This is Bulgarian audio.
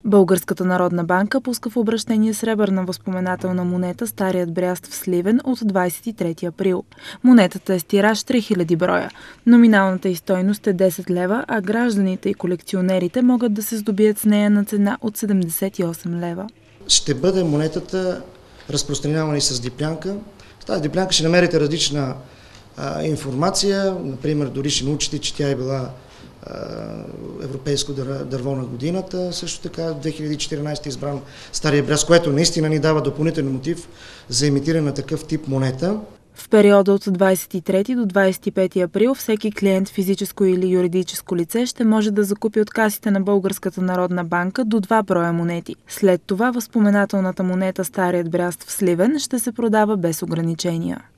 Българската народна банка пуска в обращение сребърна възпоменателна монета Старият бряст в Сливен от 23 април. Монетата е с тираж 3000 броя. Номиналната й стойност е 10 лева, а гражданите и колекционерите могат да се здобият с нея на цена от 78 лева. Ще бъде монетата разпространявана и с диплянка. В тази диплянка ще намерите различна информация, например дори ще научите, че тя е била европейско дърво на годината, също така 2014 избран Стария бряст, което наистина ни дава допълнителен мотив за имитиране на такъв тип монета. В периода от 23 до 25 април всеки клиент, физическо или юридическо лице, ще може да закупи от касите на Българската народна банка до 2 броя монети. След това възпоменателната монета Старият бряст в Сливен ще се продава без ограничения.